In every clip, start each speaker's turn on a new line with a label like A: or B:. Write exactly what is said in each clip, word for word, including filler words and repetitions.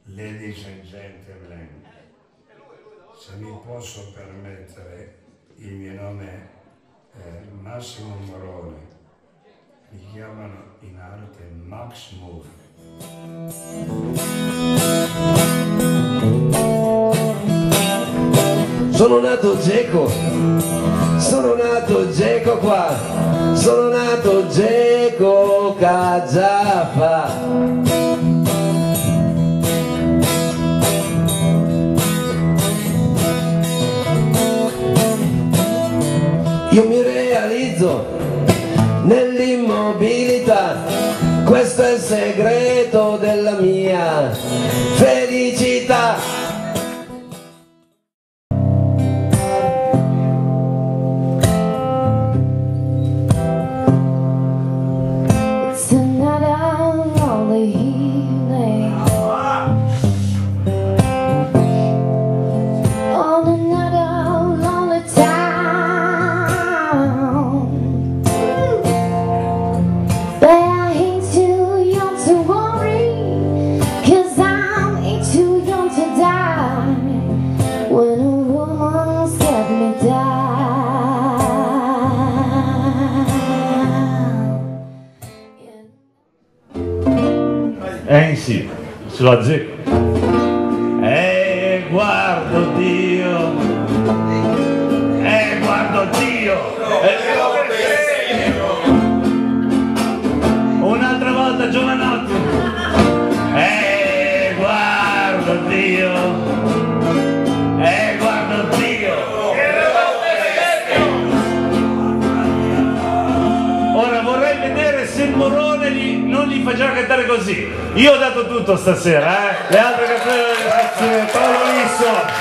A: Ladies and gentlemen, se mi posso permettere, il mio nome è Massimo Morone, mi chiamano in arte Max Move.
B: Sono nato Geco, sono nato Geco qua, sono nato Geco Caggiaffa. Io mi realizzo nell'immobilità, questo è il segreto della mia felicità.
C: Eh sì, sulla Z. Eh, guardo Dio. Eh, guardo Dio. Eh, un'altra volta, giovanotti. Eh, guardo Dio. Eh, guardo Dio. Ora vorrei vedere se il Morone gli, non gli faceva cantare così. Io ho dato tutto stasera, eh? Le altre canzoni delle canzoni, Paolo Lisso.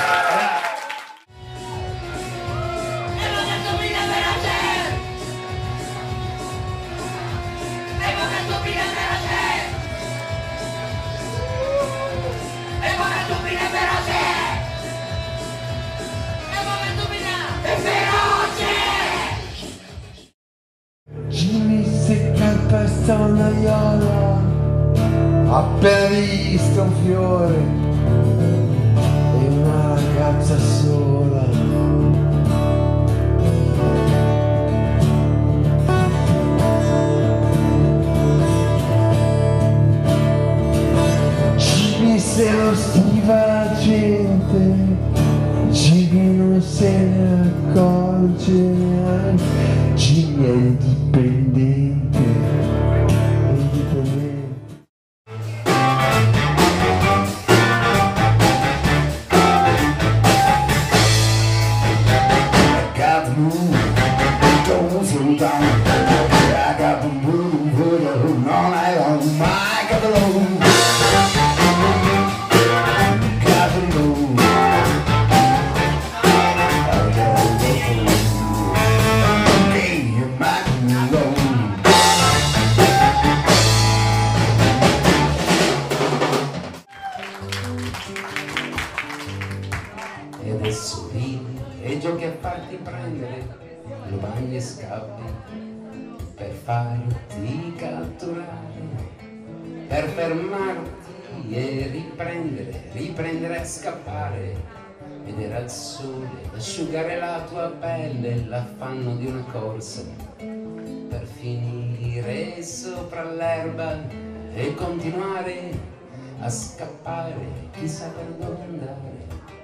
B: Iola, appena visto un fiore e una ragazza sola. Ci visse lo stiva la gente, Jimmy non se ne accorge neanche, Jimmy è indipendente.
D: E adesso ridi e giochi a farti prendere, lo bagni e scappi per farti catturare, per fermarti e riprendere, riprendere a scappare, vedere al sole, asciugare la tua pelle, l'affanno di una corsa, per finire sopra l'erba e continuare a scappare, chissà per dove andare.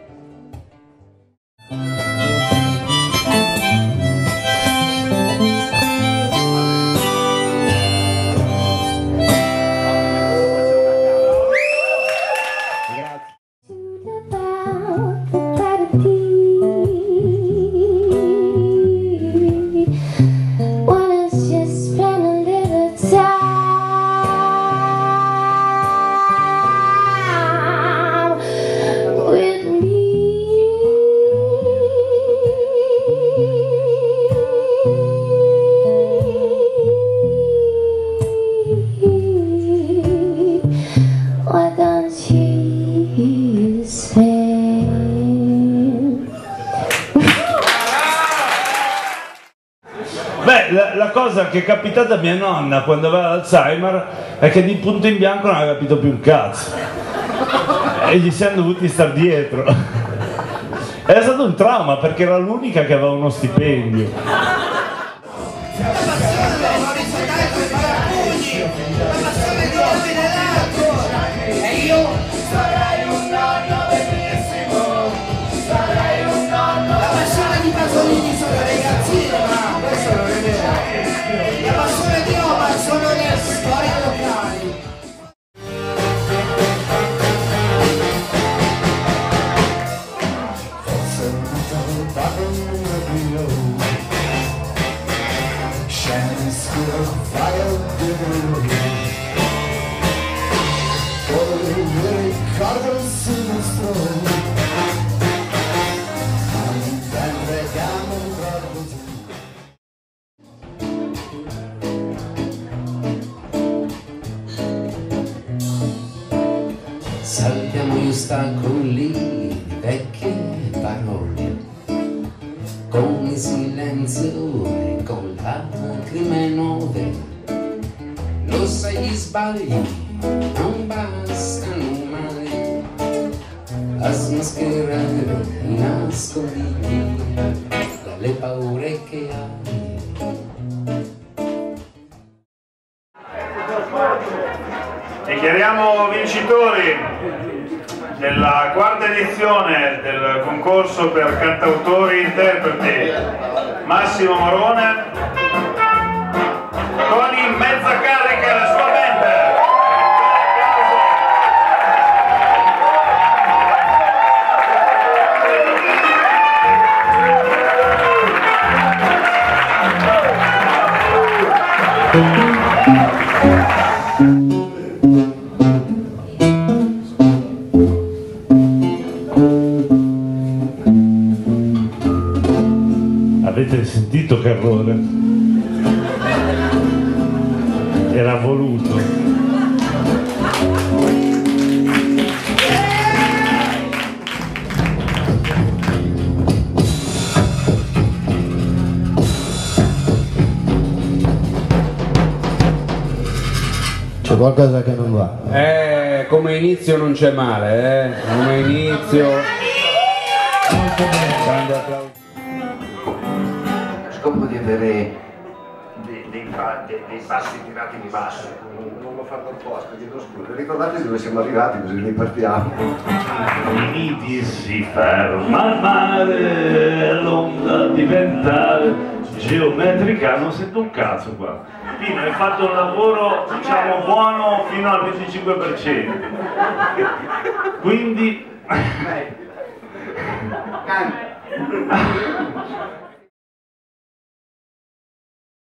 C: Beh, la, la cosa che è capitata a mia nonna quando aveva l'Alzheimer è che di punto in bianco non aveva capito più un cazzo. e gli siamo dovuti star dietro. È stato un trauma perché era l'unica che aveva uno stipendio.
D: Saltiamo io stanco lì di vecchie parole, con il silenzio e con lacrime nuove. Lo sai, gli sbagli non bastano mai a smascherare i nascondigli dalle paure che hai.
C: Dichiariamo vincitori della quarta edizione del concorso per cantautori e interpreti Massimo Morone con in mezza carica la sua band. Avete sentito che errore? Era voluto.
B: C'è qualcosa che non va.
D: Eh, come inizio non c'è male, eh? Come inizio. Grande applauso.
E: Scopo di avere dei, dei, dei, dei passi tirati in basso. Non, non l'ho fatto apposta, chiedo scusa. Ricordate dove siamo arrivati così ripartiamo.
C: I nidi si ferma al mare, l'onda diventa geometrica, non sento un cazzo qua. Pino, hai fatto un lavoro, diciamo, buono fino al venticinque per cento. Quindi...
E: Canta.